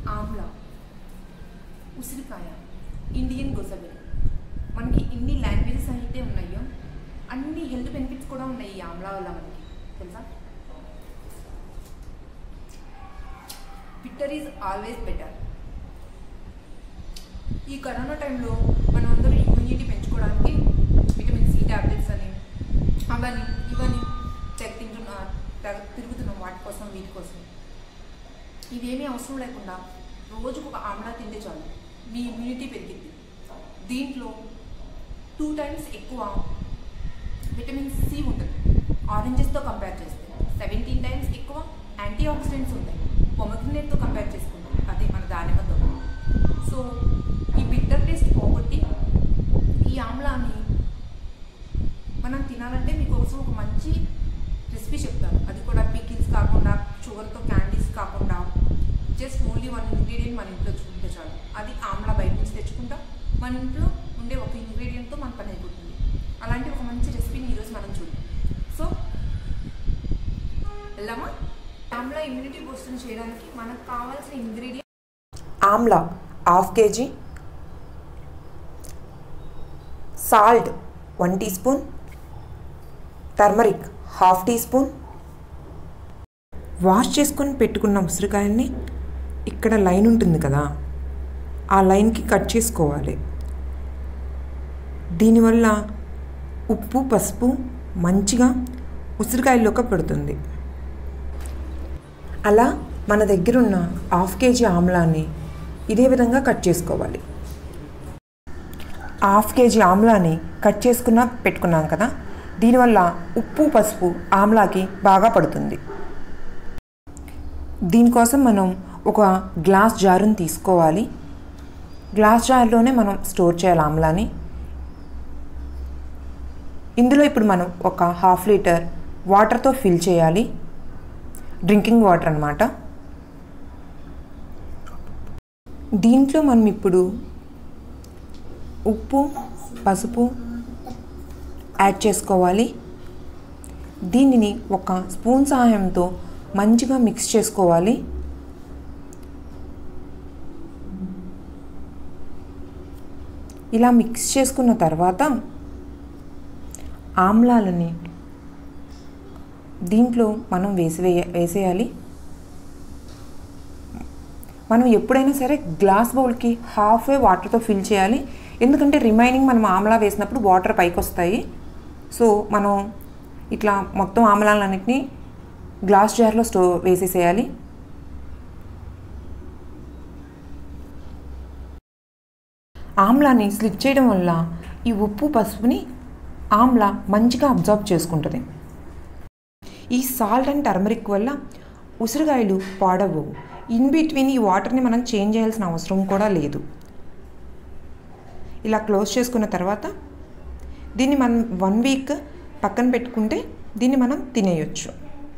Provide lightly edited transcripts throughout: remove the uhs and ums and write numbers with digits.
ఆమ్లా, ఉసిరికాయ, ఇండియన్ గోసబెరి, మనకి ఇన్ని లాంగ్వేజెస్ అయితే ఉన్నాయో అన్ని హెల్త్ బెనిఫిట్స్ కూడా ఉన్నాయి ఈ ఆమ్లా వల్ల. మనకి తెలుసా, బిట్టర్ ఈజ్ ఆల్వేస్ బెటర్. ఈ కరోనా టైంలో మనం అందరూ ఇమ్యూనిటీ పెంచుకోవడానికి విటమిన్ సి ట్యాబ్లెట్స్ అని అవన్నీ ఇవన్నీ తిరుగుతున్నాం వాటి కోసం వీటి కోసం. ఇవేమీ అవసరం లేకుండా రోజుకు ఒక ఆమ్లా తింటే చాలు, మీ ఇమ్యూనిటీ పెరిగింది. దీంట్లో 2 times ఎక్కువ విటమిన్ సి ఉంటుంది ఆరెంజెస్తో కంపేర్ చేస్తే, 17 times ఎక్కువ యాంటీ ఆక్సిడెంట్స్ ఉంటాయి పొమగ్రనేట్తో కంపేర్ చేసుకుంటాం, అదే మన దానిమ్మతో. సో ఈ బిట్టర్ టేస్ట్ పోగొట్టి ఈ ఆమ్లాని మనం తినాలంటే మీకోసం ఒక మంచి రెసిపీ చెప్తాను. అది కూడా పికిల్స్ కాకుండా, షుగర్తో క్యాండీస్ కాకుండా, జస్ట్ ఓన్లీ 1 ingredient మన ఇంట్లో చూసుకుంటే చాలు. అది ఆమ్లా బయట నుంచి తెచ్చుకుంటాం, మన ఇంట్లో ఉండే ఒక ఇంగ్రీడియంట్తో మన పని అయిపోతుంది. అలాంటి ఒక మంచి రెసిపీని ఈరోజు మనం చూద్దాం. సో వెళ్దామా? ఆమ్లా ఇమ్యూనిటీ బూస్టర్ చేయడానికి మనకు కావాల్సిన ingredient: amla 1/2 kg, salt 1 teaspoon, turmeric 1/2 teaspoon. Wash చేసుకొని పెట్టుకున్న ఉసిరికాయల్ని ఇక్కడ లైన్ ఉంటుంది కదా, ఆ లైన్కి కట్ చేసుకోవాలి. దీనివల్ల ఉప్పు పసుపు మంచిగా ఉసిరికాయల్లోకి పడుతుంది. అలా మన దగ్గర ఉన్న 1/2 kg ఆమ్లాన్ని ఇదే విధంగా కట్ చేసుకోవాలి. 1/2 kg ఆమ్లాన్ని కట్ చేసుకున్న పెట్టుకున్నాం కదా, దీనివల్ల ఉప్పు పసుపు ఆమ్లాకి బాగా పడుతుంది. దీనికోసం మనం ఒక గ్లాస్ జారుని తీసుకోవాలి. గ్లాస్ జార్లోనే మనం స్టోర్ చేయాలి ఆమ్లాని. ఇందులో ఇప్పుడు మనం ఒక 1/2 లీటర్ వాటర్తో ఫిల్ చేయాలి, డ్రింకింగ్ వాటర్ అన్నమాట. దీంట్లో మనం ఇప్పుడు ఉప్పు పసుపు యాడ్ చేసుకోవాలి. దీనిని ఒక స్పూన్ సహాయంతో మంచిగా మిక్స్ చేసుకోవాలి. ఇలా మిక్స్ చేసుకున్న తర్వాత ఆమ్లాలని దీంట్లో మనం వేసేయాలి. మనం ఎప్పుడైనా సరే గ్లాస్ బౌల్కి హాఫ్ వాటర్తో ఫిల్ చేయాలి, ఎందుకంటే రిమైనింగ్ మనం ఆమ్లా వేసినప్పుడు వాటర్ పైకి వస్తాయి. సో మనం ఇట్లా మొత్తం ఆమ్లాలన్నింటినీ గ్లాస్ జార్లో వేసేసేయాలి. ఆమ్లాని స్లిట్ చేయడం వల్ల ఈ ఉప్పు పసుపుని ఆమ్లా మంచిగా అబ్జార్బ్ చేసుకుంటుంది. ఈ సాల్ట్ అండ్ టర్మరిక్ వల్ల ఉసిరికాయలు పాడవు. ఇన్ బిట్వీన్ ఈ వాటర్ని మనం చేంజ్ చేయాల్సిన అవసరం కూడా లేదు. ఇలా క్లోజ్ చేసుకున్న తర్వాత దీన్ని మనం 1 week పక్కన పెట్టుకుంటే దీన్ని మనం తినేయచ్చు.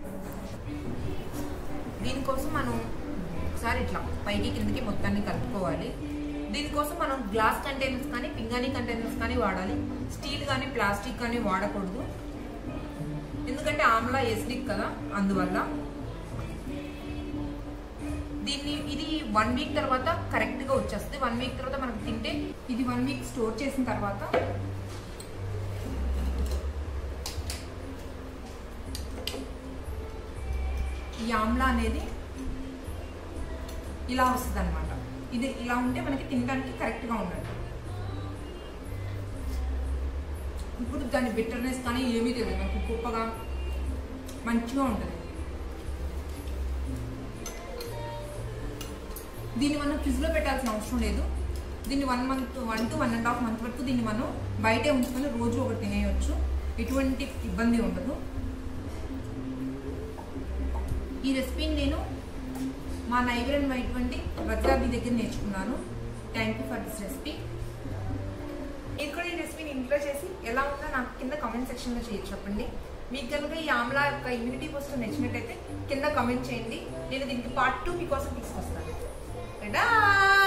దీనికోసం మనం ఒకసారి ఇట్లా పైకి కిందకి మొత్తాన్ని కలుపుకోవాలి. దీనికోసం మనం గ్లాస్ కంటైనర్స్ కానీ పింగాణీ కంటైనర్స్ కానీ వాడాలి. స్టీల్ కానీ ప్లాస్టిక్ కానీ వాడకూడదు, ఎందుకంటే ఆమ్లా ఎసిడిక్ కదా, అందువల్ల. ఇది 1 week తర్వాత కరెక్ట్గా వచ్చేస్తుంది. 1 week తర్వాత మనకు తింటే, ఇది 1 week స్టోర్ చేసిన తర్వాత ఈ ఆమ్లా అనేది ఇలా వస్తుంది అనమాట. ఇది ఇలా ఉంటే మనకి తినడానికి కరెక్ట్గా ఉన్నట్టు. ఇప్పుడు దాని బిట్టర్నెస్ కానీ ఏమీ తెలియదు, మనకు గొప్పగా మంచిగా ఉంటుంది. దీన్ని మనం ఫ్రిడ్జ్లో పెట్టాల్సిన అవసరం లేదు. దీన్ని 1 to 1.5 month వరకు దీన్ని మనం బయటే ఉంచుకొని రోజు ఒకటి తినేయచ్చు, ఎటువంటి ఇబ్బంది ఉండదు. ఈ రెసిపీని నేను మా నైబర్ అయినటువంటి రజాబీ దగ్గర నేర్చుకున్నాను. Thank you for this recipe. మీరు కూడా ఈ రెసిపీని ఇంట్లో చేసి ఎలా ఉందో నాకు కింద కామెంట్ సెక్షన్లో చెప్పండి. మీకు కనుక ఈ ఆమ్లా యొక్క ఇమ్యూనిటీ బూస్టర్ నచ్చినట్టయితే కింద కామెంట్ చేయండి. నేను దీనికి part 2 మీకోసం తీసుకొస్తాను.